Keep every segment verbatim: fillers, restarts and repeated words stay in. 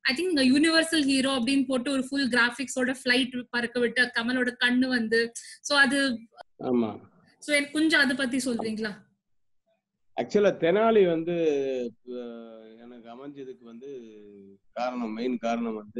I think universal hero அப்படின்னு போட்டு ஒரு ஃபுல் கிராபிக்ஸோட ஃபிளைட் பறக்க விட்டு கமலோட கண்ணு வந்து சோ அது ஆமா. சோ எனக்கு கொஞ்சம் அதை பத்தி சொல்றீங்களா? ஆக்சுவலா தெனாலி வந்து எனக்கு அமைஞ்சதுக்கு வந்து காரணம், மெயின் காரணம் வந்து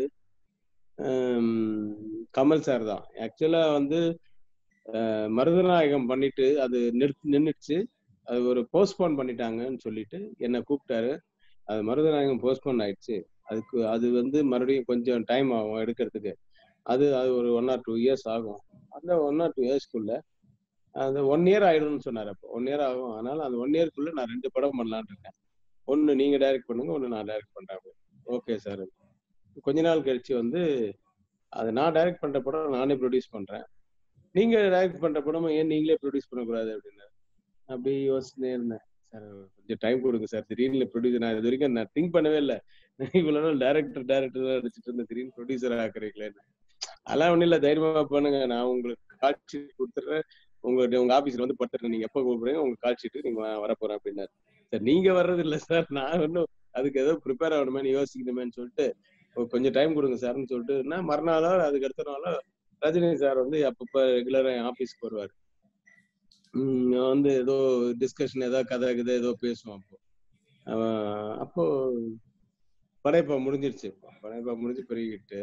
கமல் சார் தான். ஆக்சுவலா வந்து மருதநாயகம் பண்ணிட்டு அது நிறுத்தி நின்றுச்சு. அது ஒரு போஸ்ட்போன் பண்ணிட்டாங்கன்னு சொல்லிட்டு என்னை கூப்பிட்டாரு. அது மருதநாயகம் போஸ்ட்போன் ஆயிடுச்சு. அதுக்கு அது வந்து மறுபடியும் கொஞ்சம் டைம் ஆகும் எடுக்கிறதுக்கு. அது அது ஒரு ஒன் ஆர் டூ இயர்ஸ் ஆகும். அந்த ஒன் ஆர் டூ இயர்ஸ்க்குள்ள அந்த ஒன் இயர் ஆயிடும்னு சொன்னார். அப்போ ஒன் இயர் ஆகும். அதனால அந்த ஒன் இயர்க்குள்ள நான் ரெண்டு படம் பண்ணலான்னு இருக்கேன். ஒன்னு நீங்க டைரக்ட் பண்ணுங்க, ஒன்னு நான் டைரக்ட் பண்றேன். Okay sir. கொஞ்ச நாள் கழிச்சு வந்து அது நான் டைரக்ட் பண்ற படம் நானே ப்ரொடியூஸ் பண்றேன், நீங்க டைரக்ட் பண்ற படமும் ஏன் நீங்களே ப்ரொடியூஸ் பண்ணக்கூடாது அப்படின்னாரு. அப்படி யோசிச்சுட்டே இருந்தேன். சார் கொஞ்சம் டைம் கொடுங்க சார், திடீர்னு ப்ரொடியூசர் நான் இது வரைக்கும் நான் திங்க் பண்ணவே இல்லை. இவ்வளவு நாள் டைரக்டர் டைரக்டர் தான் அடிச்சுட்டு இருந்த, திடீர்னு ப்ரொடியூசர் ஆக்குறீங்களேன்னு. அதெல்லாம் ஒன்றும் இல்லை, தைரியமா பண்ணுங்க, நான் உங்களுக்கு கால் ஷீட் கொடுத்துட்றேன், உங்க உங்க ஆபீஸ்ல வந்து படுத்துறேன், நீங்க எப்ப கூப்பிடுறீங்க உங்க கால் ஷீட்டு நீங்க வரப்போறேன் அப்படின்னாரு. சார் நீங்க வர்றது இல்லை சார், நான் இன்னும் அதுக்கு ஏதோ ப்ரிப்பேர் ஆகணுமே யோசிக்கணுமேன்னு சொல்லிட்டு கொஞ்சம் டைம் கொடுங்க சார்ன்னு சொல்லிட்டு நான் மறுநாளோ அதுக்கு அடுத்த நாளோ ரஜினி சார் வந்து அப்பப்ப ரெகுலரா என் ஆபீஸ்க்கு வருவார். உம் வந்து ஏதோ டிஸ்கஷன் ஏதோ கதை கதை ஏதோ பேசுவோம். அப்போ அப்போ படையப்பா முடிஞ்சிருச்சு. படையப்பா முடிஞ்சு பெருகிட்டு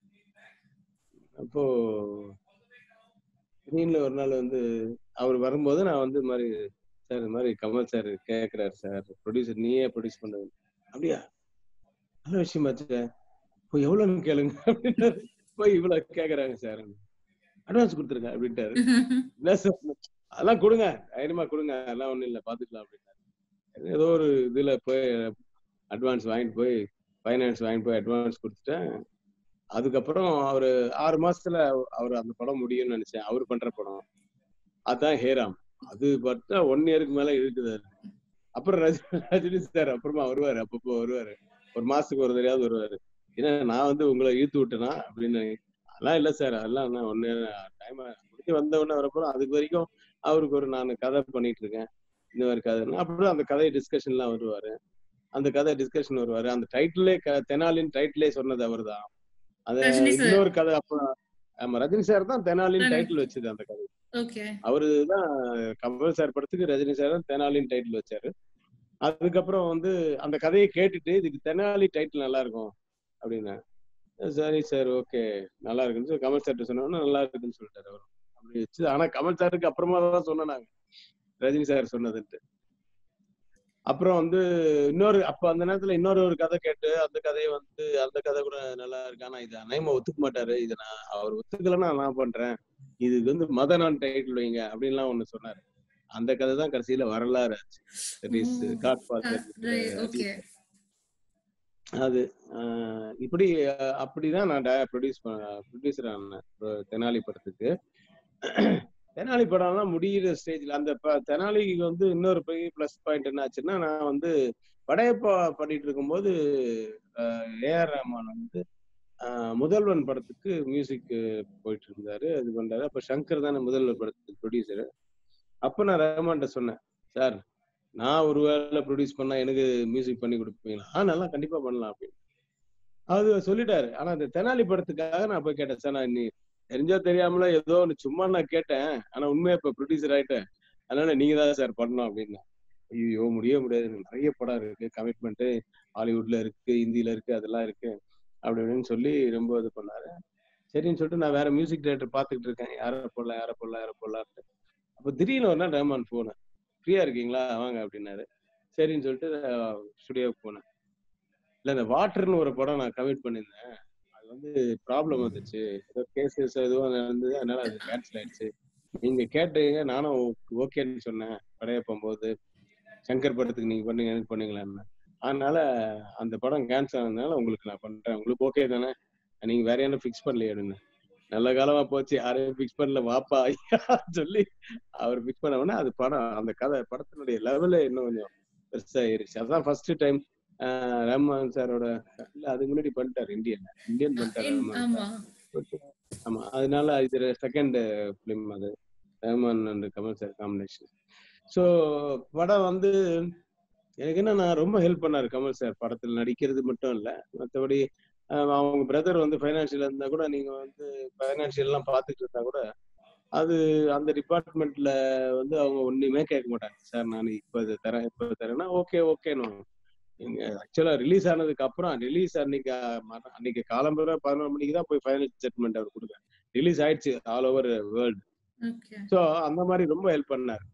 அப்போ திடீர்னு ஒரு நாள் வந்து அவர் வரும்போது நான் வந்து மாதிரி சார் இந்த மாதிரி கமல் சார் கேட்கிறாரு சார், ப்ரொடியூசர் நீயே ப்ரொடியூஸ் பண்ணது. அப்படியா, நல்ல விஷயமாச்சு, போய் எவ்வளவுன்னு கேளுங்க அப்படின்ட்டாரு. போய் இவ்வளவு கேக்குறாங்க சார், அட்வான்ஸ் கொடுத்துருங்க அப்படின்ட்டாரு. என்ன சார் அதெல்லாம் கொடுங்க, தைரியமா கொடுங்க, அதெல்லாம் ஒண்ணும் இல்லை பாத்துக்கலாம் அப்படின்னாரு. ஏதோ ஒரு இதுல போய் அட்வான்ஸ் வாங்கிட்டு போய் ஃபைனான்ஸ் வாங்கிட்டு போய் அட்வான்ஸ் கொடுத்துட்டேன். அதுக்கப்புறம் அவரு ஆறு மாசத்துல அவர் அந்த படம் முடியும்னு நினைச்சேன். அவரு பண்ற படம் அதான் ஹேராம். அது பார்த்தா ஒன் இயருக்கு மேல இருக்குது. அப்புறம் ரஜினி ரஜினி சார் அப்புறமா வருவாரு, அப்பப்போ வருவாரு, ஒரு மாசத்துக்கு ஒரு தடையாவது வருவாரு. ஏன்னா நான் வந்து உங்களை இழுத்து விட்டேனா அப்படின்னு. அதெல்லாம் இல்லை சார், அதெல்லாம் ஒன்னு டைம் முடிஞ்சு வந்த உடனே வரப்போறோம். அதுக்கு வரைக்கும் அவருக்கு ஒரு நான் கதை பண்ணிட்டு இருக்கேன், இந்த மாதிரி கதை. அப்புறம் அந்த கதை டிஸ்கஷன் எல்லாம் வருவாரு, அந்த கதை டிஸ்கஷன் வருவாரு. அந்த டைட்டிலே தெனாலின் டைட்டிலே சொன்னது அவர் தான். அது இன்னொரு கதை. அப்ப ஆமா, ரஜினி சார் தான் தெனாலின் டைட்டில் வச்சது அந்த கதை. அவருதான் கமல் சார் படத்துக்கு ரஜினி சார் தான் தெனாலின் டைட்டில் வச்சாரு. அதுக்கப்புறம் வந்து அந்த கதையை கேட்டுட்டு இதுக்கு தெனாலி டைட்டில் நல்லா இருக்கும் அப்படின்னா, சரி சார் ஓகே நல்லா இருக்குன்னு கமல் சார்ட்ட சொன்னோம்னா நல்லா இருக்குன்னு சொல்லிட்டாரு அவரும். அப்படி வச்சு. ஆனா கமல் சாருக்கு அப்புறமா தான் சொன்னாங்க ரஜினி சார் சொன்னதுன்ட்டு. அப்புறம் வந்து இன்னொரு அப்ப அந்த நேரத்துல இன்னொரு ஒரு கதை கேட்டு அந்த கதையை வந்து அந்த கதை கூட நல்லா இருக்கு, ஆனா இது அநேகமா ஒத்துக்க மாட்டாரு, இதை நான் அவர் ஒத்துக்கலன்னா நான் பண்றேன், இதுக்கு வந்து மதனான் டைட்டில் வைங்க அப்படின்லாம் ஒண்ணு சொன்னாரு. அந்த கதை தான் கடைசியில வரலாறு ஆச்சு. அது இப்படி அப்படிதான் நான் ப்ரொடியூஸ் ப்ரொடியூசர் ஆனேன் தெனாலி படத்துக்கு. தெனாலி படம்லாம் முடிகிற ஸ்டேஜ்ல அந்த தெனாலிக்கு வந்து இன்னொரு பெரிய பிளஸ் பாயிண்ட் என்ன ஆச்சுன்னா, நான் வந்து படையப்பா பண்ணிட்டு இருக்கும்போது ஏஆர் ரஹ்மான் வந்து முதல்வன் படத்துக்கு மியூசிக் போயிட்டு இருந்தாரு, அது பண்றாரு. அப்ப சங்கர் தானே முதல்வன் படத்துக்கு ப்ரொடியூசரு. அப்ப நான் ரஹ்மான்கிட்ட சொன்னேன், சார் நான் ஒரு வேலை ப்ரொடியூஸ் பண்ணா எனக்கு மியூசிக் பண்ணி கொடுப்பீங்களா? ஆஹ் நல்லா கண்டிப்பா பண்ணலாம் அப்படின்னு அது சொல்லிட்டாரு. ஆனா அந்த தெனாலி படத்துக்காக நான் போய் கேட்டேன், சார் நான் நீ தெரிஞ்சோ தெரியாமல ஏதோ ஒன்று சும்மா நான் கேட்டேன், ஆனா உண்மையா இப்ப ப்ரொடியூசர் ஆயிட்டேன், அதனால நீங்க தான் சார் பண்ணணும் அப்படின்னா. ஐயோ முடிய முடியாது, நிறைய படம் இருக்கு, கமிட்மெண்ட் ஹாலிவுட்ல இருக்கு, ஹிந்தியில இருக்கு, அதெல்லாம் இருக்கு அப்படி அப்படின்னு சொல்லி ரொம்ப இது பண்ணாரு. சரின்னு சொல்லிட்டு நான் வேற மியூசிக் டைரக்டர் பார்த்துக்கிட்டு இருக்கேன், யாரை போடலாம் யாரை போடலாம் யாரை போடலான்ட்டு. அப்ப திடீர்னு ஒரு நாள் ரஹ்மான் போனேன், ஃப்ரீயா இருக்கீங்களா வாங்க அப்படின்னாரு. சரின்னு சொல்லிட்டு ஸ்டுடியோவுக்கு போனேன். இல்ல இந்த வாட்டர்னு ஒரு படம் நான் கமிட் பண்ணியிருந்தேன், அது வந்து ப்ராப்ளம் வந்துச்சு, ஏதோ கேசஸ் எதுவும் நடந்தது, அதனால அது கேன்சல் ஆயிடுச்சு. நீங்க கேட்டீங்க, நானும் ஓகேன்னு சொன்னேன் படையப்பம் போது, சங்கர் படத்துக்கு நீங்க பண்ணுங்க எனக்கு பண்ணீங்களான்னு. அதனால அந்த படம் கேன்சல் ஆனதுனால உங்களுக்கு நான் பண்றேன், உங்களுக்கு ஓகே தானே, நீங்க வேற என்ன ஃபிக்ஸ் பண்ணலையே அப்படின்னு. நல்ல காலமா போச்சு, யாரையும் ஃபிக்ஸ் பண்ணல வாப்பா ஐயா சொல்லி அவர் ஃபிக்ஸ் பண்ண உடனே அது படம் அந்த கதை படத்தினுடைய லெவலே இன்னும் கொஞ்சம் பெருசாயிருச்சு. அதான் ஃபர்ஸ்ட் டைம் ரஹ்மான் சாரோட, இல்ல அதுக்கு முன்னாடி பண்ணிட்டாரு இந்தியன் இந்தியன் பண்ணிட்டாரு ரஹ்மான் சார். ஆமா, அதனால இது செகண்ட் பிலிம் அது Rahman and Kamal sir combination. So படம் வந்து எனக்கு என்ன, நான் ரொம்ப ஹெல்ப் பண்ணாரு கமல் சார் படத்துல நடிக்கிறது மட்டும் இல்ல, மற்றபடி அவங்க பிரதர் வந்து ஃபைனான்சியல் இருந்தா கூட நீங்க வந்து ஃபைனான்சியல் எல்லாம் பார்த்துட்டு இருந்தா கூட அது அந்த டிபார்ட்மெண்ட்ல வந்து அவங்க ஒண்ணுமே கேட்க மாட்டாங்க. சார் நான் இப்ப இது தரேன் இப்ப தரேன்னா ஓகே ஓகேன்னு ஆக்சுவலா ரிலீஸ் ஆனதுக்கு அப்புறம் ரிலீஸ் அன்னைக்கு அன்னைக்கு காலம்பர பதினொரு மணிக்கு தான் போய் ஃபைனல் ஸ்டேட்மெண்ட் அவர் கொடுக்குறேன். ரிலீஸ் ஆயிடுச்சு ஆல் ஓவர் வேர்ல்டு. ஸோ அந்த மாதிரி ரொம்ப ஹெல்ப் பண்ணாரு.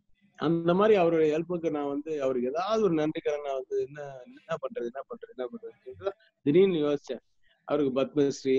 அந்த மாதிரி அவருடைய ஹெல்ப்புக்கு நான் வந்து அவருக்கு ஏதாவது ஒரு நன்றிக்கடன் நான் வந்து என்ன என்ன பண்றது என்ன பண்றது என்ன பண்றது திடீர்னு யோசிச்சேன். அவருக்கு பத்மஸ்ரீ,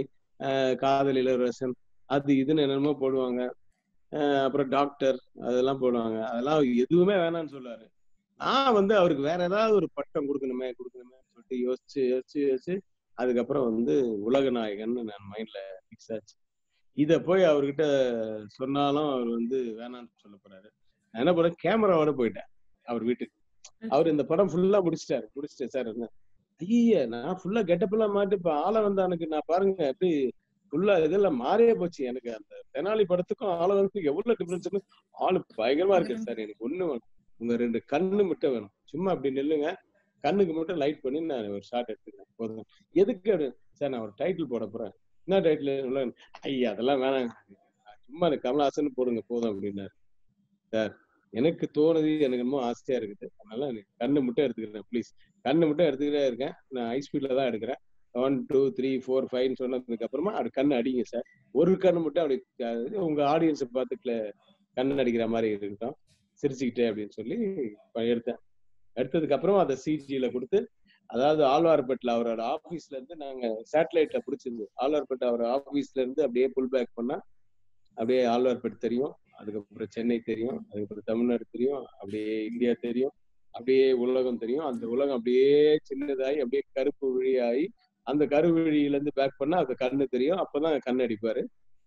காதல் இளவரசன், அது இதுன்னு என்னென்னமோ போடுவாங்க. அப்புறம் டாக்டர் அதெல்லாம் போடுவாங்க. அதெல்லாம் எதுவுமே வேணாம்னு சொல்லுவாரு. நான் வந்து அவருக்கு வேற ஏதாவது ஒரு பட்டம் கொடுக்கணுமே கொடுக்கணுமே சொல்லிட்டு யோசிச்சு யோசிச்சு யோசிச்சு அதுக்கப்புறம் வந்து உலக நாயகன்னு நான் மைண்ட்ல பிக்ஸ் ஆச்சு. இத போய் அவர்கிட்ட சொன்னாலும் அவர் வந்து வேணாம்னு சொல்ல போறாரு. நான் என்ன பண்ணேன், கேமராவோட போயிட்டேன் அவர் வீட்டுக்கு. அவர் இந்த படம் ஃபுல்லா முடிச்சிட்டாரு. முடிச்சிட்டேன் சார் என்ன ஐய நான் ஃபுல்லா கெட்டப் எல்லாம் மாட்டு இப்ப ஆளை வந்தானுக்கு நான் பாருங்க எப்படி ஃபுல்லா இதெல்லாம் மாறியே போச்சு. எனக்கு அந்த தெனாலி படத்துக்கும் ஆளை வந்து எவ்வளவு டிஃபரன்ஸ். ஆளு பயங்கரமா இருக்கு சார். எனக்கு ஒண்ணு வேணும், உங்க ரெண்டு கண்ணு மட்டும் வேணும். சும்மா அப்படி நில்லுங்க, கண்ணுக்கு மட்டும் லைட் பண்ணி நான் ஒரு ஷாட் எடுத்துக்கிறேன் போதும். எதுக்கு அப்படி சார் நான் ஒரு டைட்டில் போட போறேன். என்ன டைட்டில்? ஐயா அதெல்லாம் வேணாங்க, சும்மா அந்த கமலஹாசன் போடுங்க போதும் அப்படின்னாரு. சார் எனக்கு தோணுது, எனக்கு ரொம்ப ஆசையா இருக்குது, அதனால எனக்கு கண்ணு மட்டும் எடுத்துக்கிறேன் ப்ளீஸ். கண்ணு மட்டும் எடுத்துக்கிட்டே இருக்கேன். நான் ஹை ஸ்பீட்ல தான் எடுக்கிறேன். ஒன் டூ த்ரீ ஃபோர் ஃபைவ்னு சொன்னதுக்கு அப்புறமா அப்படி கண்ணு அடிங்க சார். ஒரு கண்ணு மட்டும் அப்படி உங்க ஆடியன்ஸை பார்த்துட்டு கண்ணு அடிக்கிற மாதிரி இருக்கட்டும் சிரிச்சுக்கிட்டே அப்படின்னு சொல்லி எடுத்தேன். எடுத்ததுக்கு அப்புறம் அதை சிஜியில கொடுத்து, அதாவது ஆழ்வார்பேட்டில் அவரோட ஆபீஸ்ல இருந்து நாங்க சேட்டலைட்ல பிடிச்சிருந்து ஆழ்வார்பேட்டை அவர் ஆபீஸ்ல இருந்து அப்படியே புல் பேக் பண்ணா அப்படியே ஆழ்வார்பேட்டை தெரியும், அதுக்கப்புறம் சென்னை தெரியும், அதுக்கப்புறம் தமிழ்நாடு தெரியும், அப்படியே இந்தியா தெரியும், அப்படியே உலகம் தெரியும். அந்த உலகம் அப்படியே சின்னதாகி அப்படியே கருப்பு விழியாகி அந்த கருவிழியில இருந்து பேக் பண்ணா அது கண்ணு தெரியும். அப்பதான் கண்ணு அடிப்பாரு.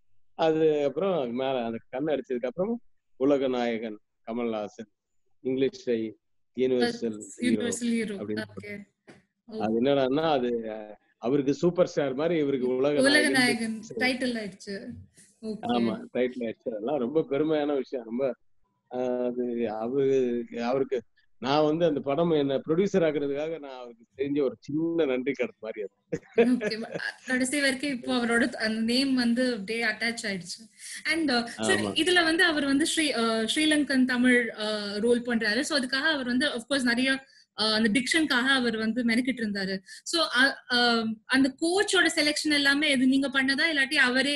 அது அப்புறம் மேல அந்த கண்ணு அடிச்சதுக்கு அப்புறம் உலக நாயகன் கமல்ஹாசன், இங்கிலீஷ் யூனிவர்சல் ஹீரோ அப்படின்னு. அது என்னடான்னா அது அவருக்கு சூப்பர் ஸ்டார் மாதிரி இவருக்கு உலக நாயகன் டைட்டில் ஆயிடுச்சு. ஆமா டைட்டில் ஆயிடுச்சு. அதெல்லாம் ரொம்ப பெருமையான விஷயம். ரொம்ப அது அவரு அவருக்கு நான் வந்து அந்த படம் என்ன ப்ரொடியூசர் ஆக்குறதுக்காக நான் அவருக்கு தெரிஞ்ச ஒரு சின்ன நன்றி கடன் மாதிரி அது. கடைசி வரைக்கும் இப்போ அவரோட அந்த நேம் வந்து அப்படியே அட்டாச் ஆயிடுச்சு. அண்ட் சரி, இதுல வந்து அவர் வந்து ஸ்ரீ ஸ்ரீலங்கன் தமிழ் ரோல் பண்றாரு. சோ அதுக்காக அவர் வந்து ஆஃப்கோர்ஸ் நிறைய அந்த டிக்ஷனுக்காக அவர் வந்து மெனக்கிட்டு இருந்தாரு. சோ அந்த கோச்சோட செலெக்ஷன் எல்லாமே இது நீங்க பண்ணதா இல்லாட்டி அவரே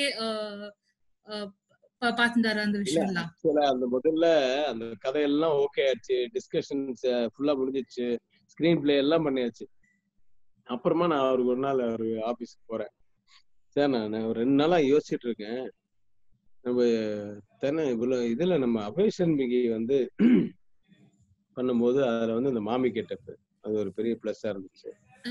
பாத்துட்டாரு அந்த விஷயம் எல்லாம்? அந்த முதல்ல அந்த கதையெல்லாம் ஓகே ஆச்சு, டிஸ்கஷன்ஸ் ஃபுல்லா முடிஞ்சிச்சு, ஸ்கிரீன் பிளே எல்லாம் பண்ணியாச்சு. அப்புறமா நான் அவருக்கு ஒரு நாள் அவரு ஆபீஸ்க்கு போறேன். சார் நான் ஒரு ரெண்டு நாளா யோசிச்சுட்டு இருக்கேன், நம்ம தானே இவ்வளவு இதுல நம்ம அபேஷன் மிகி வந்து பண்ணும்போது அதுல வந்து இந்த மாமி கெட்டப் அது ஒரு பெரிய பிளஸ்ஸா இருந்துச்சு.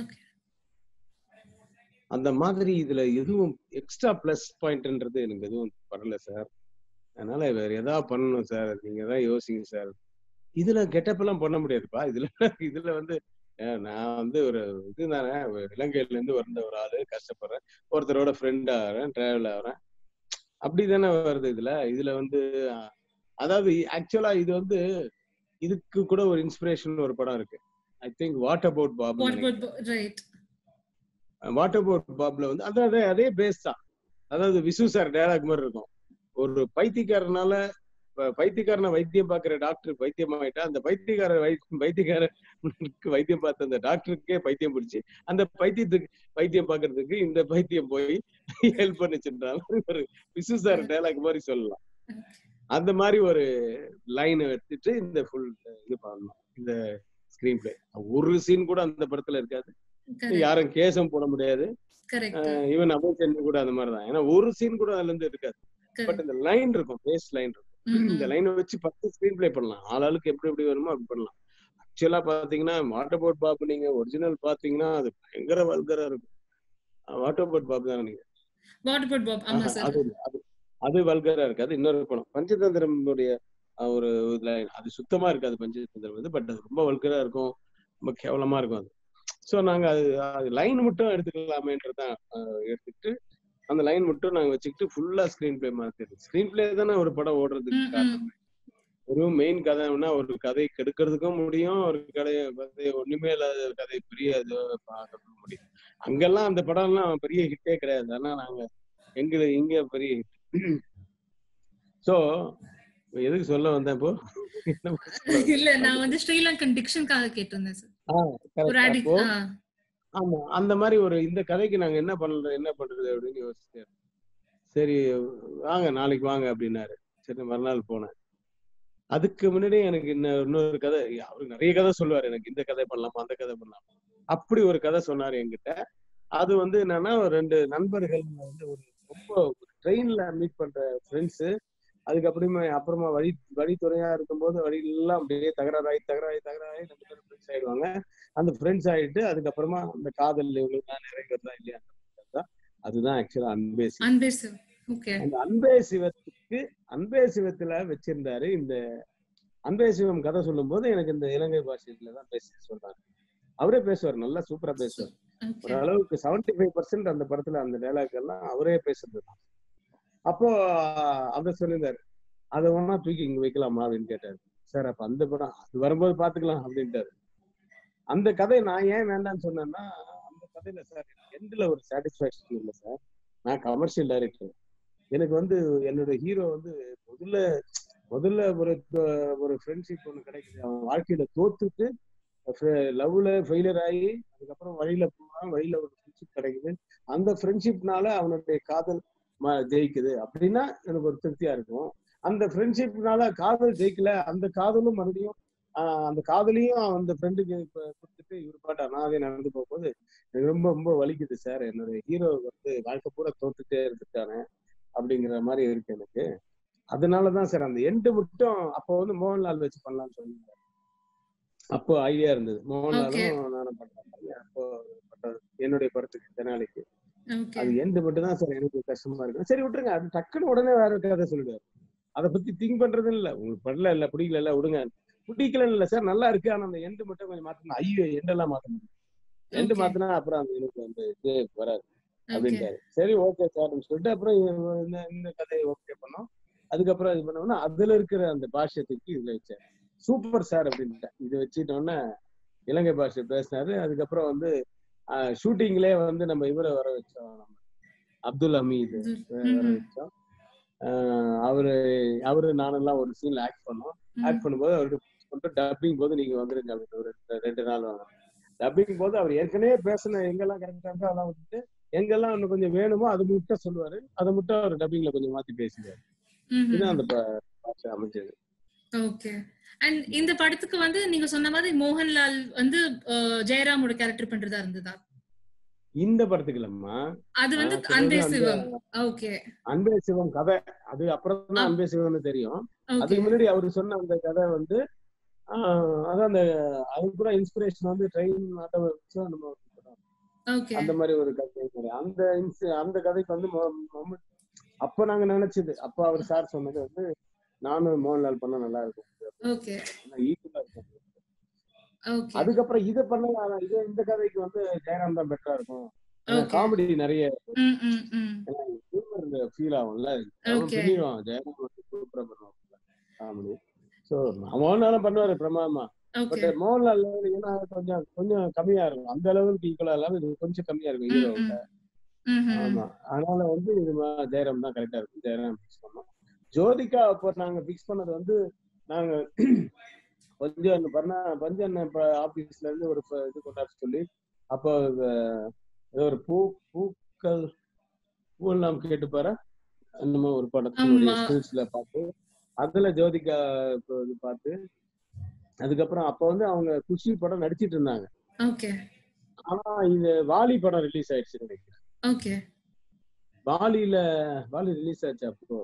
அந்த மாதிரி இதுல எதுவும் எக்ஸ்ட்ரா பிளஸ் பாயிண்ட்ன்றது எனக்கு எதுவும் வரல சார். அதனால வேற ஏதாவது பண்ணணும் சார், நீங்க தான் யோசிங்க சார். இதுல கெட்டப் எல்லாம் பண்ண முடியாதுப்பா. இதுல இதுல வந்து நான் வந்து ஒரு இதுதானே, இலங்கையில இருந்து வந்த ஒரு ஆளு, கஷ்டப்படுறேன், ஒருத்தரோட ஃப்ரெண்ட் ஆகிறேன், டிராவல் ஆகிறேன், அப்படிதானே வருது இதுல. இதுல வந்து அதாவது ஆக்சுவலா இது வந்து இதுக்கு கூட ஒரு இன்ஸ்பிரேஷன் ஒரு படம் இருக்கு. I think what about Bob. What about பாப்ல வந்து அதாவது அதே பேஸ் தான். அதாவது விசு சார் டயலாக் மாதிரி இருக்கும். ஒரு பைத்தியக்காரனால பைத்தியக்காரனை வைத்தியம் பார்க்கிற டாக்டர் பைத்தியம் ஆயிட்டா, அந்த பைத்தியக்கார வைத்தியக்காரனுக்கு வைத்தியம் பார்த்த அந்த டாக்டருக்கே பைத்தியம் பிடிச்சி அந்த பைத்தியத்துக்கு வைத்தியம் பார்க்கறதுக்கு இந்த பைத்தியம் போய் ஹெல்ப் பண்ணிச்சுன்றாலும் ஒரு விசு சார் டயலாக் மாதிரி சொல்லலாம். அந்த மாதிரி ஒரு லைன் எடுத்துட்டு இந்த ஃபுல் இது பண்ணலாம். இந்த ஸ்கிரீன் பிளே ஒரு சீன் கூட அந்த படத்துல இருக்காது, யாரும் கேஸும் போட முடியாது. ஈவன் அபோஷன் கூட அந்த மாதிரிதான். ஏன்னா ஒரு சீன் கூட அதுல இருந்து இருக்காது. பட் இந்த லைன் இருக்கும், பேஸ் லைன் இருக்கும். இந்த லைனை வச்சு பத்து ஸ்கிரீன் பிளே பண்ணலாம். ஆளாளுக்கு எப்படி எப்படி வருமோ அப்படி பண்ணலாம். ஆக்சுவலா பாத்தீங்கன்னா வாட் அபவுட் பாப் நீங்க ஒரிஜினல் பாத்தீங்கன்னா அது பயங்கர வல்கரா இருக்கும். வாட் அபவுட் பாப் தானே நீங்க? அது வல்கரா இருக்காது. இன்னொரு படம் பஞ்சதந்திரமுடைய ஒரு லைன் அது சுத்தமா இருக்காது பஞ்சதந்திரம் வந்து. பட் அது ரொம்ப வல்கரா இருக்கும், ரொம்ப கேவலமா இருக்கும் அது. சோ நாங்க அது அது லைன் மட்டும் எடுத்துக்கலாமேன்றதான் எடுத்துக்கிட்டு அந்த லைன் மட்டும் நாங்க வச்சுக்கிட்டு ஃபுல்லா ஸ்கிரீன் பிளே மாத்திடுது. ஸ்கிரீன் பிளே தானே ஒரு படம் ஓடுறதுக்கு காரணம். ஒரு மெயின் கதைன்னா ஒரு கதை கெடுக்கிறதுக்கும் முடியும், ஒரு கதையை கதையை ஒண்ணுமே இல்லாத கதை பெரிய பார்க்க முடியும். அங்கெல்லாம் அந்த படம் எல்லாம் பெரிய ஹிட்டே கிடையாது. ஆனா நாங்க எங்க இங்க பெரிய ஹிட். சோ எதுக்கு சொல்ல வந்தேன் இப்போ? இல்ல நான் வந்து ஸ்ரீலங்கன் டிக்ஷனுக்காக கேட்டிருந்தேன் சார். ஒரு அடி ஆமா அந்த மாதிரி ஒரு இந்த கதைக்கு நாங்க என்ன பண்றது என்ன பண்றது அப்படின்னு யோசிச்சேன். சரி வாங்க நாளைக்கு வாங்க அப்படின்னாரு. சரி மறுநாள் போனேன். அதுக்கு முன்னாடி எனக்கு இன்னும் இன்னொரு கதை, அவரு நிறைய கதை சொல்லுவாரு எனக்கு, இந்த கதை பண்ணலாமா அந்த கதை பண்ணலாமா. அப்படி ஒரு கதை சொன்னாரு என்கிட்ட. அது வந்து என்னன்னா ரெண்டு நண்பர்கள் வந்து ஒரு ரொம்ப ட்ரெயின்ல மீட் பண்ற ஃப்ரெண்ட்ஸு. அதுக்கப்புறமா அப்புறமா வழி வழித்துறையா இருக்கும்போது வழியெல்லாம் அப்படியே தகராறாயி தகராறி தகராறி ரெண்டு பேரும் ஃப்ரெண்ட்ஸ் ஆயிடுவாங்க. அந்த ஃப்ரெண்ட்ஸ் ஆயிட்டு அதுக்கப்புறமா அந்த காதல் இவங்களுக்கு தான் நிறைவேறதா இல்லையா, அதுதான் ஆக்சுவலா அன்பே சிவம். அந்த அன்பே சிவத்துக்கு அன்பே சிவத்துல வச்சிருந்தாரு. இந்த அன்பே சிவம் கதை சொல்லும் போது எனக்கு இந்த இலங்கை பாஷையில தான் பேச சொல்றாங்க. அவரே பேசுவார், நல்லா சூப்பரா பேசுவார். ஒரு அளவுக்கு செவன்டி ஃபைவ் பர்சன்ட் அந்த படத்துல அந்த டைலாக் எல்லாம் அவரே பேசுறது தான். அப்போ அதை சொல்லியிருந்தாரு, அதை ஒன்னா தூக்கி இங்க வைக்கலாமா அப்படின்னு கேட்டாரு. சார் அப்ப அந்த படம் அது வரும்போது பாத்துக்கலாம் அப்படின்ட்டாரு. அந்த கதை நான் ஏன் வேண்டாம்னு சொன்னேன்னா, அந்த கதையில சார் எண்ட்ல ஒரு சாட்டிஸ்பாக்சன் இல்லை சார். நான் கமர்ஷியல் டைரக்டர். எனக்கு வந்து என்னோட ஹீரோ வந்து முதல்ல முதல்ல ஒரு ஒரு ஃப்ரெண்ட்ஷிப் ஒண்ணு கிடைக்குது. அவன் வாழ்க்கையில தோத்துட்டு லவ்ல ஃபெயிலியர் ஆகி அதுக்கப்புறம் வழியில போறான், வழியில ஒரு ஃப்ரெண்ட்ஷிப் கிடைக்குது. அந்த ஃப்ரெண்ட்ஷிப்னால அவனுடைய காதல் ஜெயிக்குது அப்படின்னா எனக்கு ஒரு திருப்தியா இருக்கும். அந்த ஃப்ரெண்ட்ஷிப்னால காதல் ஜெயிக்கல, அந்த காதலும் மறுபடியும் ஆஹ் அந்த காதலையும் அந்த ஃப்ரெண்டுக்கு கொடுத்துட்டு இவர் பாட்டு அனாதே நடந்து போகும்போது எனக்கு ரொம்ப ரொம்ப வலிக்குது சார். என்னுடைய ஹீரோ வந்து வாழ்க்கை பூரா தோத்துட்டே இருந்துட்டானே அப்படிங்கிற மாதிரி இருக்கு எனக்கு. அதனாலதான் சார் அந்த எண்டு மட்டும் அப்போ வந்து மோகன்லால் வச்சு பண்ணலாம்னு சொன்னாங்க. அப்போ ஐடியா இருந்தது, மோகன்லாலும் நானும் பண்றேன் அப்போ என்னுடைய படத்துக்கு தெனாலிக்கு. அது எண்டு மட்டும் தான் சார் எனக்கு கஷ்டமா இருக்கு. சரி விட்டுருங்க, அது டக்குன்னு உடனே வேற கதை சொல்லிடுவாரு. அதை பத்தி திங்க் பண்றது இல்ல, உங்களுக்கு படல இல்ல பிடிக்கல இல்ல விடுங்க, பிடிக்கல இல்ல சார் நல்லா இருக்கு, ஆனா அந்த எண்டு மட்டும் கொஞ்சம் மாத்தணும். ஐயோ எண்டெல்லாம் மாத்த முடியும், எண்டு மாத்தினா அப்புறம் அந்த எனக்கு வந்து இது வராது அப்படின்ட்டாரு. சரி ஓகே சார் சொல்லிட்டு அப்புறம் இந்த கதையை ஓகே பண்ணோம். அதுக்கப்புறம் இது பண்ணோம்னா அதுல இருக்கிற அந்த பாஷ்யத்துக்கு இதுல வச்சாரு. சூப்பர் சார் அப்படின்ட்டேன். இது வச்சுட்டோன்னா இலங்கை பாஷை பேசினாரு. அதுக்கப்புறம் வந்து ஷூட்டிங்லயே வந்து நம்ம இவரை வர வச்சோம், நம்ம அப்துல் ஹமீது வர வச்சோம். ஆஹ் அவரு அவரு நானெல்லாம் ஒரு சீன்ல ஆக்ட் பண்ணோம். ஆக்ட் பண்ணும்போது அவருக்கு டப்பிங் போது நீங்க வந்துருங்க அப்படின்னு ஒரு ரெண்டு நாள் வாங்க. டப்பிங் போது அவர் ஏற்கனவே பேசின எங்கெல்லாம் கரெக்டா இருக்கோ அதெல்லாம் வந்துட்டு எங்கெல்லாம் இன்னும் கொஞ்சம் வேணுமோ அதை மட்டும் சொல்லுவாரு. அதை மட்டும் அவர் டப்பிங்ல கொஞ்சம் மாத்தி பேசுவாரு. இதுதான் அந்த பாஷை அமைஞ்சது. ஓகே. அண்ட் இந்த படத்துக்கு வந்து நீங்க சொன்ன மாதிரி மோகன்லால் வந்து ஜெயராமோட கேரக்டர் பண்றதா இருந்ததா? இந்த படத்துக்கு இல்லம்மா, அது வந்து அன்பே சிவம். ஓகே, அன்பே சிவம் கதை அது அப்புறம் தான் அன்பே சிவம்னு தெரியும். அதுக்கு முன்னாடி அவரு சொன்ன அந்த கதை வந்து அதான் அந்த அது கூட இன்ஸ்பிரேஷன் வந்து ட்ரெயின் ஆட்டோ நம்ம அந்த மாதிரி ஒரு கதை. அந்த அந்த கதைக்கு வந்து அப்ப நாங்க நினைச்சது, அப்ப அவர் சார் சொன்னது வந்து நானும் மோகன்லால் பண்ண நல்லா இருக்கும். அதுக்கப்புறம் இதை பண்ண இது இந்த கதைக்கு வந்து ஜெயராம் தான் பெட்டரா இருக்கும், காமெடி நிறைய ஃபீல் ஆகும்ல, ஜெயராம் சூப்பரா பண்ணுவாங்க காமெடி. சோ மோகன்லாலும் பண்ணுவாரு பிரமாதமா. பட் மோகன்லால் ஏன்னா கொஞ்சம் கொஞ்சம் கம்மியா இருக்கும், அந்த அளவுக்கு ஈக்குவலா இல்லாம இது கொஞ்சம் கம்மியா இருக்கும் ஹீரோவோட. ஆமா, அதனால வந்து ஜெயராம் தான் கரெக்டா இருக்கும். ஜெயராம் பிக்ஸ் பண்ணோம். ஜோதிகா அப்போ நாங்க பிக்ஸ் பண்ணது வந்து நாங்க கொஞ்சம் பஞ்சன் ஆபீஸ்ல இருந்து ஒரு இது கொண்டாட சொல்லி அப்போ ஏதோ ஒரு பூ பூக்கள் பூவெல்லாம் கேட்டு பாரு என்னமோ ஒரு படத்தினுடைய ஸ்கில்ஸ்ல பார்த்து அதுல ஜோதிகா இது பார்த்து அதுக்கப்புறம் அப்ப வந்து அவங்க குஷி படம் நடிச்சிட்டு இருந்தாங்க. ஆனா இது வாலி படம் ரிலீஸ் ஆயிடுச்சு நினைக்கிறேன். வாலியில வாலி ரிலீஸ் ஆச்சு அப்போ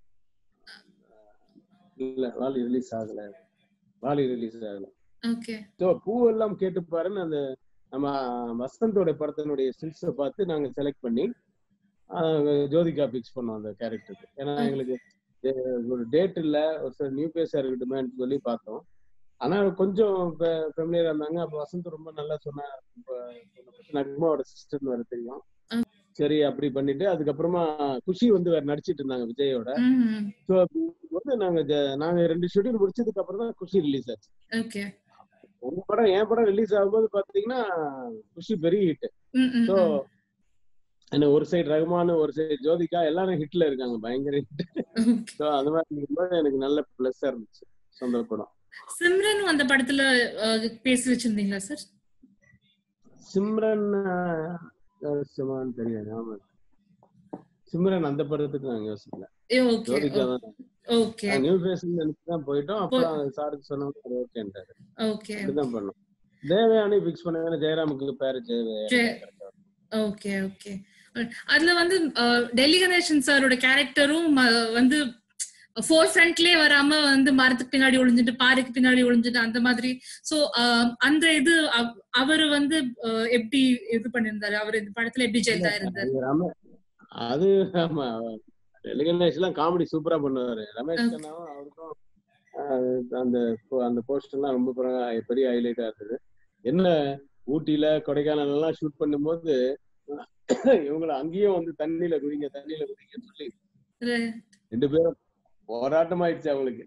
இல்ல, வாலி ரிலீஸ் ஆகல வாலி ரிலீஸ் ஆகல சோ பூவெல்லாம் கேட்டு பாருன்னு அந்த நம்ம வசந்தோட படத்தினுடைய ஸ்டில்ஸை பார்த்து நாங்க செலக்ட் பண்ணி ஜோதிகா பிக்ஸ் பண்ணோம் அந்த கேரக்டருக்கு. ஏன்னா எங்களுக்கு ஒரு டேட் இல்ல, ஒரு சில நியூ பேஸா இருக்கட்டுமேன்னு சொல்லி பார்த்தோம். ஆனா கொஞ்சம் ஃபெமிலியரா இருந்தாங்க. அப்ப வசந்த் ரொம்ப நல்லா சொன்ன நக்மாவோட சிஸ்டர்னு வேற தெரியும். சரி அப்படி பண்ணிட்டு அதுக்கப்புறமா குஷி வந்து வேற நடிச்சிட்டு இருந்தாங்க விஜயோட. சோ வந்து நாங்க நாங்க ரெண்டு ஷெட்யூல் முடிச்சதுக்கு அப்புறம் தான் குஷி ரிலீஸ் ஆச்சு. உங்க படம் என் படம் ரிலீஸ் ஆகும்போது பாத்தீங்கன்னா குஷி பெரிய ஹிட். சோ என்ன ஒரு சைடு ரகுமான், ஒரு சைடு ஜோதிகா எல்லாரும் ஹிட்ல இருக்காங்க, பயங்கர ஹிட். சோ அது மாதிரி எனக்கு நல்ல பிளஸ்ஸா இருந்துச்சு சொந்த படம். சிம்ரன் அந்த படத்துல பேசி வச்சிருந்தீங்களா சார்? சிம்ரன் தெரியாது. ஆமா, சிம்ரன் அந்த படத்துக்கு நாங்க யோசிக்கல. ஜோதிகா தான். ஓகே, நியூ ஃபேஷன் நினைச்சு தான் போயிட்டோம். அப்புறம் சாருக்கு சொன்னோம், ஓகேன்றாரு. ஓகே, அப்படிதான் பண்ணோம். தேவயானி பிக்ஸ் பண்ணாங்க, ஜெயராமுக்கு பேரு ஜெயவே. Okay okay. அதுல வந்து டெல்லி கணேசன் சாரோட கேரக்டரும் வந்து ஃபோர் ஃப்ரண்ட்லயே வராம வந்து மரத்துக்கு பின்னாடி ஒளிஞ்சிட்டு பாறைக்கு பின்னாடி ஒளிஞ்சிட்டு அந்த மாதிரி. சோ அந்த இது அவரு வந்து எப்படி இது பண்ணிருந்தாரு, அவர் இந்த படத்துல எப்படி ஜெயிலா இருந்தாரு? அது ஆமா, டெல்லி கணேஷ் எல்லாம் காமெடி சூப்பரா பண்ணுவாரு. ரமேஷ் கண்ணாவும் அவருக்கும் அந்த அந்த போஸ்டர் எல்லாம் ரொம்ப பெரிய ஹைலைட்டா இருந்தது. என்ன ஊட்டியில கொடைக்கானல் எல்லாம் ஷூட் பண்ணும் போது இவங்களை அங்கேயும் வந்து தண்ணியில குதிங்க தண்ணியில குதிங்கன்னு சொல்லி ரெண்டு பேரும் போராட்டம் ஆயிடுச்சு அவங்களுக்கு.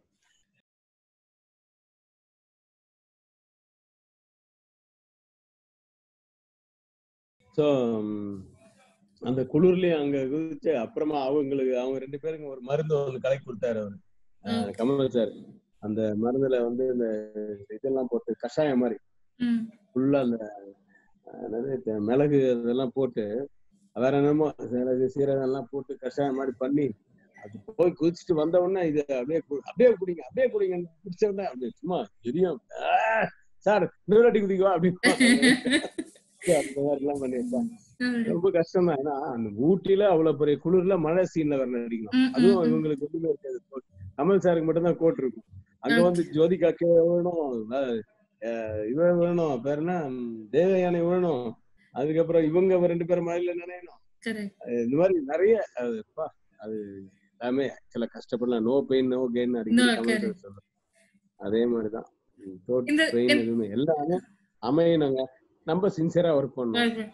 சோ அந்த குளிர்லயும் அங்க குதிச்சு அப்புறமா அவங்களுக்கு அவங்க ரெண்டு பேருக்கு ஒரு மருந்து ஒன்று கலக்கி கொடுத்தாரு அவரு கமல் சார். அந்த மருந்துல வந்து இந்த இதெல்லாம் போட்டு கஷாயம் மாதிரி ஃபுல்லா அந்த மிளகு இதெல்லாம் போட்டு வேற என்னமோ மிளகு சீரகம் எல்லாம் போட்டு கஷாயம் மாதிரி பண்ணி அது போய் குதிச்சுட்டு வந்த உடனே இது அப்படியே அப்படியே குடிங்க அப்படியே குடிங்க குடிச்ச உடனே அப்படியே சும்மா தெரியும் சார் இன்னொரு வாட்டி குதிக்குவா அப்படின்னு அந்த மாதிரி எல்லாம் பண்ணி வச்சாங்க. ரொம்ப கஷ்டம் தான். ஏன்னா அந்த ஊட்டியில அவ்வளவு பெரிய குளிர்ல மழை சீன்ல வர நடிக்கணும். அதுவும் இவங்களுக்கு ஒண்ணுமே இருக்காது. கமல் சாருக்கு மட்டும் தான் கோட் இருக்கும். அங்க வந்து ஜோதிகாக்கு வேணும், இவன் வேணும், பேர் என்ன தேவயானை வேணும், அதுக்கப்புறம் இவங்க ரெண்டு பேரும் மழையில நினையணும். இந்த மாதிரி நிறைய அதுப்பா அது எல்லாமே சில கஷ்டப்படலாம். நோ பெயின் நோ கெயின் அடிக்கடி சொல்றேன். அதே மாதிரிதான் பெயின் எதுவுமே எல்லாமே அமையணுங்க. நம்ம சின்சியரா ஒர்க் பண்ணணும்.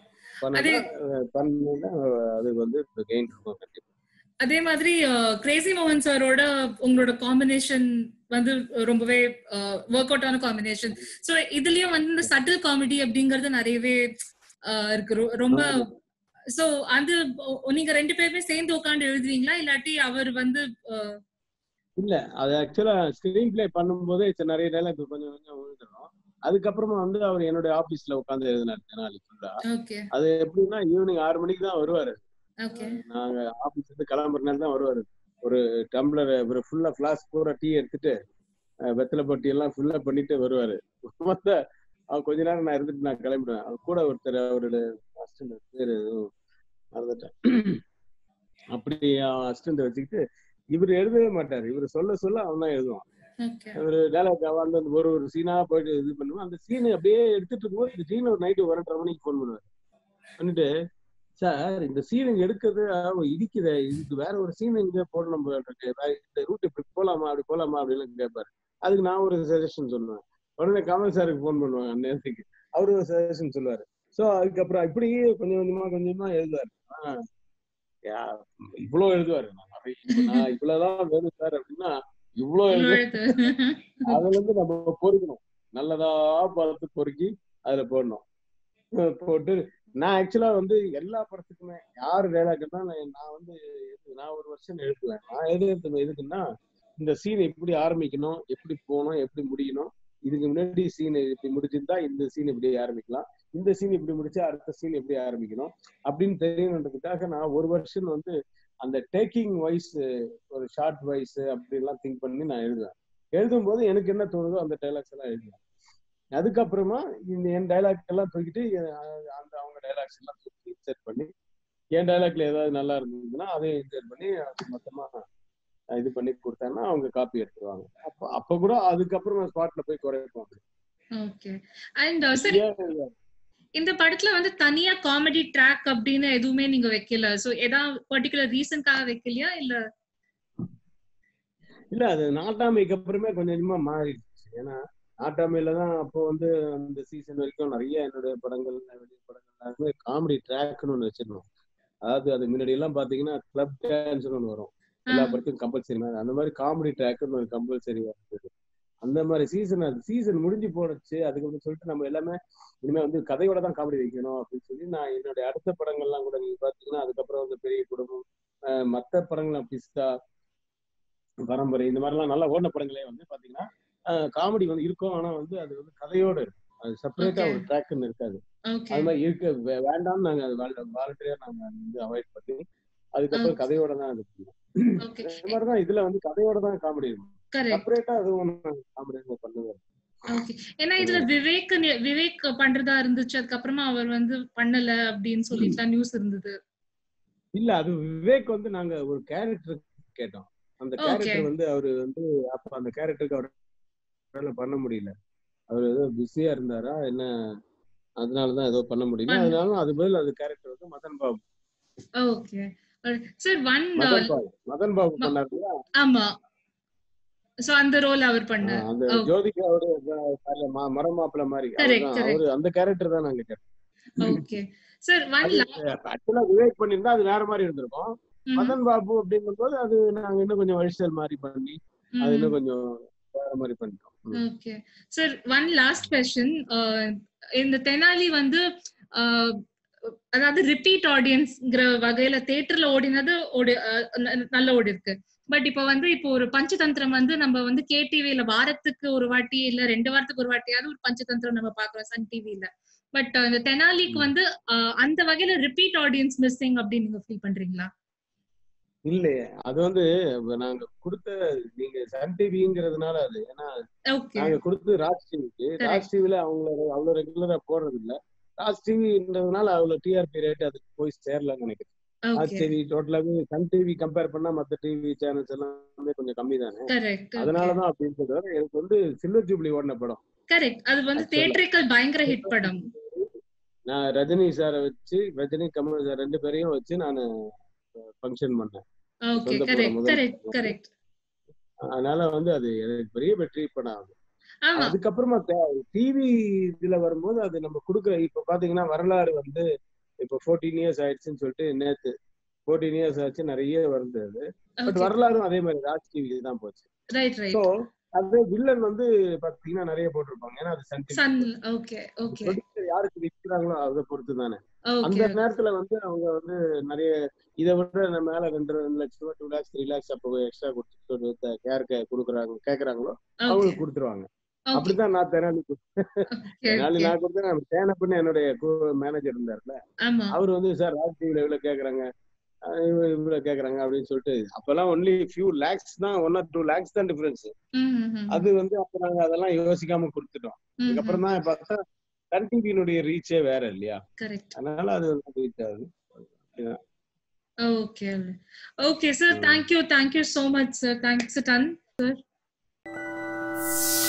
அது வந்து கெயின் இருக்கும் கண்டிப்பா. அதே மாதிரி கிரேசி மோகன் சாரோட உங்களோட காம்பினேஷன் வந்து ரொம்பவே ஒர்க் அவுட் ஆன காம்பினேஷன். சோ இதுலயும் வந்து இந்த சட்டில் காமெடி அப்படிங்கறது நிறையவே இருக்கு ரொம்ப. சோ அது நீங்க ரெண்டு பேருமே சேர்ந்து உட்காந்து எழுதுவீங்களா இல்லாட்டி அவர் வந்து? இல்ல, அது ஆக்சுவலா ஸ்கிரீன் பிளே பண்ணும்போதே நிறைய டைலாக் கொஞ்சம் கொஞ்சம் எழுதணும். அதுக்கப்புறமா வந்து அவர் என்னுடைய ஆபீஸ்ல உட்காந்து எழுதினாரு தெனாலி ஃபுல்லா. அது எப்படின்னா ஈவினிங் ஆறு மணிக்கு தான் வருவாரு. நாங்க ஆபீஸ் இருந்து கிளம்புற நேரம் தான் வருவாரு. ஒரு டம்ளர் ஒரு ஃபுல்லா பிளாஸ்க் பூரா டீ எடுத்துட்டு வெத்தலை பட்டி எல்லாம் ஃபுல்லா பண்ணிட்டு வருவாரு. கொஞ்ச நேரம் நான் இருந்துட்டு நான் கிளம்பிடுவேன். அவர் கூட ஒருத்தர் அவரோட அசிஸ்டன்ட் பேரு மறந்துட்டேன். அப்படி அசிஸ்டன்ட் வச்சுக்கிட்டு இவர் எழுதவே மாட்டாரு. இவர் சொல்ல சொல்ல அவன் தான் எழுதுவான். ஒரு டைலாக் வந்து ஒரு ஒரு சீனா போயிட்டு இது பண்ணுவோம். அந்த சீனை அப்படியே எடுத்துட்டு இருக்கும்போது இந்த சீன் ஒரு நைட்டு ஒன்றரை மணிக்கு போன் பண்ணுவாரு. பண்ணிட்டு சார் இந்த சீன் இங்க எடுக்கிறது இடிக்குத, இதுக்கு வேற ஒரு சீன் இங்க போடணும், இந்த ரூட் இப்படி போலாமா அப்படி போலாமா அப்படின்னு கேட்பாரு. அதுக்கு நான் ஒரு சஜஷன் சொல்லுவேன். உடனே கமல் சாருக்கு போன் பண்ணுவாங்க அந்நேரத்துக்கு, அவரு ஒரு சஜஷன் சொல்லுவாரு. சோ அதுக்கப்புறம் இப்படி கொஞ்சம் கொஞ்சமா கொஞ்சமா எழுதுவாரு. ஆஹ் இவ்வளவு எழுதுவாரு. நான் இவ்வளவுதான் வேணும் சார் அப்படின்னா இவ்வளவு எழுது. அதுல இருந்து நம்ம பொறுக்கணும், நல்லதா பார்த்து பொறுக்கி அதுல போடணும். போட்டு நான் ஆக்சுவலா வந்து எல்லா படத்துக்குமே யாரு டைலாக்னா நான் வந்து நான் ஒரு வருஷம் எழுதுவேன். நான் எழுதுறது எதுக்குன்னா இந்த சீன் எப்படி ஆரம்பிக்கணும், எப்படி போகணும், எப்படி முடியணும், இதுக்கு முன்னாடி சீன் இப்படி முடிச்சிருந்தா இந்த சீன் இப்படி ஆரம்பிக்கலாம், இந்த சீன் இப்படி முடிச்சா அடுத்த சீன் எப்படி ஆரம்பிக்கணும் அப்படின்னு தெரியணுன்றதுக்காக நான் ஒரு வருஷம் வந்து அந்த டேக்கிங் வைஸ் ஒரு ஷார்ட் வைஸ் அப்படி எல்லாம் திங்க் பண்ணி நான் எழுதுவேன். எழுதும் போது எனக்கு என்ன தோணுதோ அந்த டைலாக்ஸ் எல்லாம் எழுதுவேன். அதுக்கப்புறமா இந்த என் டைலாக் எல்லாம் தூக்கிட்டு அந்த அவங்க டைலாக்ஸ் எல்லாம் தூக்கி இன்சர்ட் பண்ணி என் டைலாக்ல ஏதாவது நல்லா இருந்ததுன்னா அதையும் இன்சர்ட் பண்ணி மொத்தமா இது பண்ணி கொடுத்தாங்கன்னா அவங்க காப்பி எடுத்துருவாங்க. அப்ப அப்ப கூட அதுக்கப்புறமா ஸ்பாட்ல போய் குறைப்பாங்க. ஓகே. அண்ட் சரி, இந்த படத்துல வந்து தனியா காமெடி ட்ராக் அப்படின்னு எதுவுமே நீங்க வைக்கல. சோ ஏதாவது பர்టిక్యులர் ரீசன்காக வைக்கலையா இல்ல? இல்ல, அது நாட்டாமைக்கு அப்புறமே கொஞ்சம் கொஞ்சமா மாறிடுச்சு. ஏன்னா நாட்டாமையில தான் அப்போ வந்து அந்த சீசன் வரைக்கும் நிறைய என்னுடைய படங்கள் வெளிய படங்கள் காமெடி ட்ராக்னு ஒண்ணு வச்சிருந்தோம். அதாவது அது முன்னாடி எல்லாம் பாத்தீங்கன்னா கிளப் டான்ஸ்னு ஒண்ணு வரும் எல்லா படத்துக்கும் கம்பல்சரி. அந்த மாதிரி காமெடி ட்ராக்னு ஒரு கம்பல்சரி இருந்தது. அந்த மாதிரி சீசன் அது சீசன் முடிஞ்சு போனச்சு. அதுக்கு சொல்லிட்டு நம்ம எல்லாமே இனிமே வந்து கதையோட தான் காமெடி வைக்கணும் அப்படின்னு சொல்லி நான் என்னுடைய அடுத்த படங்கள்லாம் கூட நீங்க பாத்தீங்கன்னா அதுக்கப்புறம் வந்து பெரிய குடும்பம், மற்ற படங்கள் பிஸ்தா, பரம்பரை இந்த மாதிரிலாம் நல்லா ஓடின படங்களே வந்து பாத்தீங்கன்னா காமெடி வந்து இருக்கும். ஆனா வந்து அது வந்து கதையோட இருக்கும். அது செப்பரேட்டா ஒரு ட்ராக்னு இருக்காது. அது மாதிரி இருக்க வேண்டாம்னு நாங்க வாலண்டியரா நாங்க வந்து அவாய்ட் பண்ணி அதுக்கப்புறம் கதையோட தான் இது பண்ணுவோம். இந்த மாதிரிதான் இதுல வந்து கதையோட தான் காமெடி இருக்கும். செப்பரேட்டா அதுவும் காமெடி பண்ணுவேன். ஓகே. ஏன்னா இதுல விவேக் விவேக் பண்றதா இருந்துச்சு. அதுக்கப்புறமா அவர் வந்து பண்ணல அப்படின்னு சொல்லிட்டு நியூஸ் இருந்தது. இல்ல அது விவேக் வந்து நாங்க ஒரு கேரக்டர் கேட்டோம். அந்த கேரக்டர் வந்து அவரு வந்து அப்ப அந்த கேரக்டருக்கு அவரால பண்ண முடியல. அவர் ஏதோ பிஸியா இருந்தாரா என்ன, அதனாலதான் ஏதோ பண்ண முடியல. அதனால அது பதில் அது கேரக்டர் வந்து Madan Babu. Okay sir. One Madan Babu Madan Babu பண்ணாருல. ஆமா. சோ அந்த ரோல் அவர் பண்ணார். அந்த ஜோதிகாவோட மரமாப்பிள மாதிரி அவரு அந்த கேரக்டர் தான் நாங்க கேட்டோம். Okay sir. ஒன் ஆக்சுவலா விவேக் பண்ணிருந்தா அது வேற மாதிரி இருந்திருக்கும். மதன் பாபு அப்படிங்கும் போது அது நாங்க இன்னும் கொஞ்சம் வயசல் மாதிரி பண்ணி அது இன்னும் கொஞ்சம் வேற மாதிரி பண்ணிட்டோம். Okay sir. One last question. இந்த தெனாலி வந்து அதாவது ரிப்பீட் ஆடியன்ஸ்ங்கற வகையில தியேட்டர்ல ஓடினது நல்ல ஓடி இருக்கு. பட் இப்ப வந்து இப்போ ஒரு பஞ்சதந்திரம் வந்து நம்ம வந்து கே டிவில வாரத்துக்கு ஒரு வாட்டி இல்ல ரெண்டு வாரத்துக்கு ஒரு வாட்டியாவது ஒரு பஞ்சதந்திரம் நம்ம பாக்குறோம் சன் டிவில. பட் அந்த தெனாலிக்கு வந்து அந்த வகையில ரிப்பீட் ஆடியன்ஸ் மிஸ்ஸிங் அப்படின்னு நீங்க ஃபீல் பண்றீங்களா? இல்லையே, அது வந்து நாங்க கொடுத்த நீங்க சன் டிவிங்கிறதுனால அது ஏன்னா நாங்க கொடுத்து ராஜ் டிவிக்கு ராஜ் டிவில அவங்க அவ்வளவு ரெகுலரா போடுறது இல்ல. ராஜ் டிவின்றதுனால அவ்வளவு டிஆர்பி ரேட் அதுக்கு போய் சேரலன்னு நினைக்கிறேன். ராஜ் டிவி டோட்டலாவே சன் டிவி கம்பேர் பண்ணா மத்த டிவி சேனல்ஸ் எல்லாமே கொஞ்சம் கம்மி தானே. அதனாலதான் அப்படின்றது எனக்கு வந்து சில்வர் ஜூப்ளி ஓடின படம். கரெக்ட். அது வந்து தியேட்டரிக்கல் பயங்கர ஹிட் படம். நான் ரஜினி சாரை வச்சு ரஜினி கமல் சார் ரெண்டு பேரையும் வச்சு நான் ஃபங்க்ஷன் பண்ணேன். அதனால வந்து அது எனக்கு பெரிய வெற்றி படம் ஆகுது. அதுக்கப்புறமா டிவி இதுல வரும்போது அது நம்ம கொடுக்குற இப்ப பாத்தீங்கன்னா வரலாறு வந்து இப்ப பதினான்கு இயர்ஸ் ஆயிடுச்சுன்னு சொல்லிட்டு நேத்து பதினான்கு இயர்ஸ் ஆச்சு நிறைய வருது அது. பட் வரலாறும் அதே மாதிரி ராஜ் டிவி தான் போச்சு. சோ அது வில்லன் வந்து பாத்தீங்கன்னா நிறைய போட்டிருப்பாங்க. ஏன்னா அது சன் டிவி யாருக்கு விற்கிறாங்களோ அதை பொறுத்து தானே. அந்த நேரத்துல வந்து அவங்க வந்து நிறைய இதை விட நம்ம மேல ரெண்டு ரெண்டு லட்சம் டூ லேக்ஸ் த்ரீ லேக்ஸ் அப்போ எக்ஸ்ட்ரா கொடுத்து யாருக்கு கொடுக்குறாங்க கேக்குறாங்களோ அவங்களுக்கு கொடுத்துருவாங்க. அப்படித்தான் நான் தெனாலி தெனாலி நான் கொடுத்தேன். தேனப்புன்னு என்னுடைய மேனேஜர் இருந்தாருல, அவரு வந்து சார் ராஜ் டிவில இவ்வளவு கேக்குறாங்க இவ்வளவு கேக்குறாங்க அப்படின்னு சொல்லிட்டு அப்பெல்லாம் ஒன்லி ஃபியூ லேக்ஸ் தான், ஒன் ஆர் டூ லேக்ஸ் தான் டிஃபரன்ஸ். அது வந்து அப்ப நாங்க அதெல்லாம் யோசிக்காம கொடுத்துட்டோம். அதுக்கப்புறம் தான் பார்த்தா சன் டிவியினுடைய ரீச்சே வேற இல்லையா, அதனால அது ரீச் ஆகுது. Okay. Okay, sir. Thank you. Thank you so much, sir. Thanks a ton, sir.